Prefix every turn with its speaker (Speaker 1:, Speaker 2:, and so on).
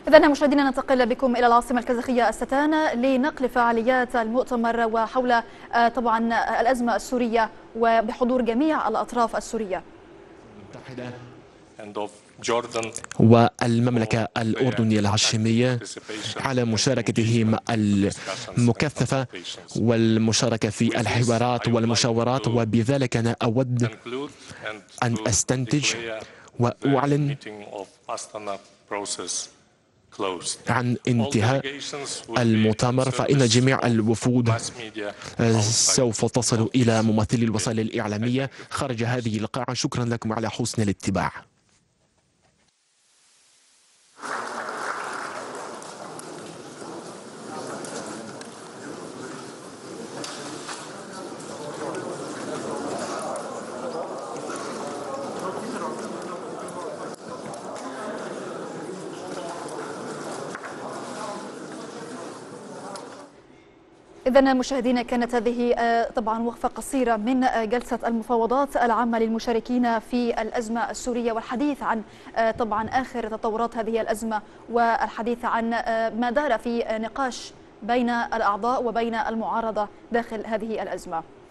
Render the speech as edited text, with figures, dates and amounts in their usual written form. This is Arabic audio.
Speaker 1: إذن مشاهدينا ننتقل بكم إلى العاصمة الكازاخية أستانا لنقل فعاليات المؤتمر وحول طبعا الأزمة السورية وبحضور جميع الأطراف السورية.
Speaker 2: والمملكة الأردنية الهاشمية على مشاركتهم المكثفة والمشاركة في الحوارات والمشاورات، وبذلك أنا أود أن أستنتج وأعلن عن انتهاء المؤتمر، فإن جميع الوفود سوف تصل إلى ممثلي الوسائل الإعلامية خارج هذه القاعة. شكرا لكم على حسن الاتباع.
Speaker 1: إذن مشاهدينا كانت هذه طبعا وقفة قصيرة من جلسة المفاوضات العامة للمشاركين في الأزمة السورية، والحديث عن طبعا آخر تطورات هذه الأزمة، والحديث عن ما دار في نقاش بين الأعضاء وبين المعارضة داخل هذه الأزمة.